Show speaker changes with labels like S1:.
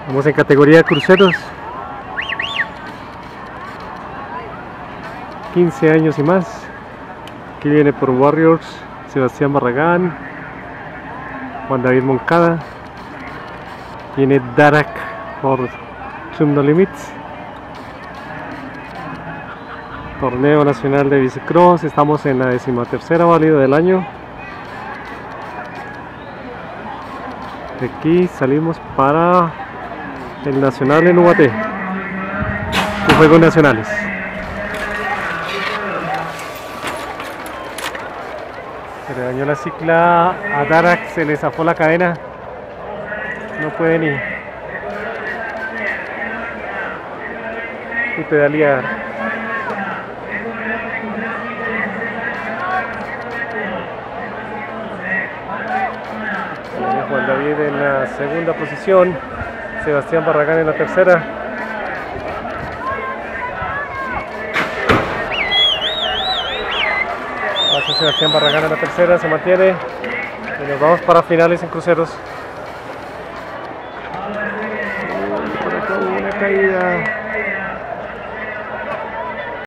S1: Vamos en categoría de cruceros. 15 años y más. Aquí viene por Warriors Sebastián Barragán, Juan David Moncada. Viene Darak por True No Limits. Torneo Nacional de Bicicross. Estamos en la 13ª válida del año. De aquí salimos para el Nacional en UAT, los Juegos Nacionales. Se le dañó la cicla a Darak, se le zafó la cadena, no puede ni pedalear. Juan David en la segunda posición, Sebastián Barragán en la tercera. Pasa Sebastián Barragán en la tercera, se mantiene y nos vamos para finales en cruceros. Por acá hubo una caída.